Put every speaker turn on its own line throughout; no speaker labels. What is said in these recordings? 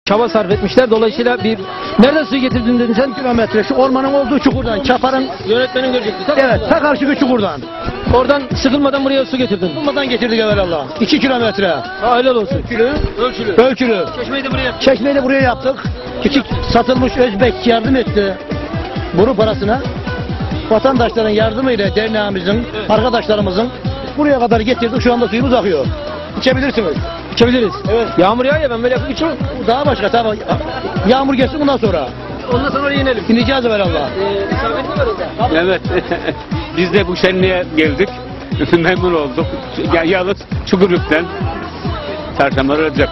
Çaba sarf etmişler. Dolayısıyla bir... Nereden suyu getirdin dedin sen?
Kilometre şu ormanın olduğu çukurdan, Çapar'ın,
Yönetmenin görecekti.
evet, ta karşıki çukurdan.
Oradan sıkılmadan buraya su getirdin.
Bulmadan getirdik evvelallah. 2 kilometre.
Ha, helal olsun.
Ölçülü.
Çeşmeyi de buraya yaptık.
Çeşmeyi de buraya yaptık. Küçük satılmış Özbek yardım etti. Boru parasına. Vatandaşların yardımıyla derneğimizin, arkadaşlarımızın buraya kadar getirdik. Şu anda suyumuz akıyor. İçebilirsiniz.
İçebiliriz.
Evet.
Yağmur yağıyor ya, ben böyle yapıp içiyorum.
Bu daha başka tabii. Yağmur geçsin bundan sonra.
Ondan sonra oraya inelim.
İneceğiz evvelallah.
İsabet mi var orada?
Evet. Biz de bu şenliğe geldik. Memnun olduk. Yalnız Çukurluk'tan Çarşamba Recep.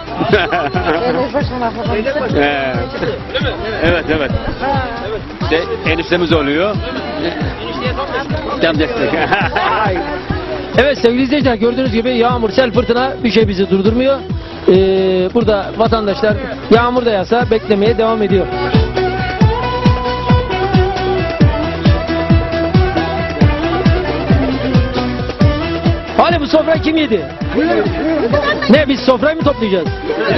Evet. İşte eniştemiz oluyor. Tam destek.
Evet sevgili izleyiciler, gördüğünüz gibi yağmur, sel, fırtına bir şey bizi durdurmuyor. Burada vatandaşlar yağmur da yağsa beklemeye devam ediyor. Hani bu sofrayı kim yedi? Ne, biz sofrayı mı toplayacağız?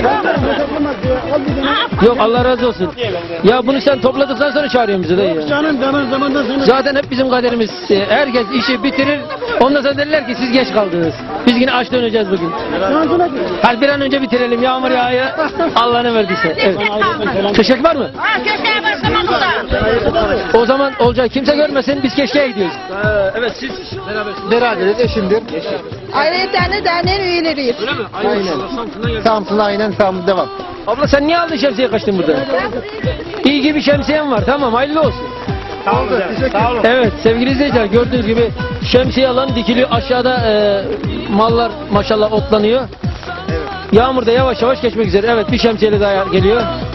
Yok, Allah razı olsun. Ya bunu sen topladıktan sonra çağırıyorsun bizi dayı ya.
Canım zamanda seni.
Zaten hep bizim kaderimiz. Herkes işi bitirir. Ondan sonra derler ki siz geç kaldınız. Biz yine aç döneceğiz bugün. Hadi bir an önce bitirelim. Yağmur yağıyor. Allah'ını verdiyse. Evet. Köşek var mı?
Köşeye başlamam burada.
O zaman olacak. Kimse görmesin. Biz keşkeye gidiyoruz. Evet, siz berabersiniz.
Beraberiz, eşimdir.
Ayrıca derneğin üyeleriyiz.
Öyle mi?
Aynen.
Samsun'dan geldim.
Samsun aynen tam devam.
Abla sen niye aldın şemsiye, kaçtın burada? İyi ki bir şemsiyem var. Tamam, hayırlı olsun.
Sağ olun.
Evet sevgili izleyiciler, gördüğünüz gibi şemsiye alan dikiliyor. Aşağıda mallar maşallah otlanıyor. Yağmur da yavaş yavaş geçmek üzere. Evet, bir şemsiyeli daha geliyor.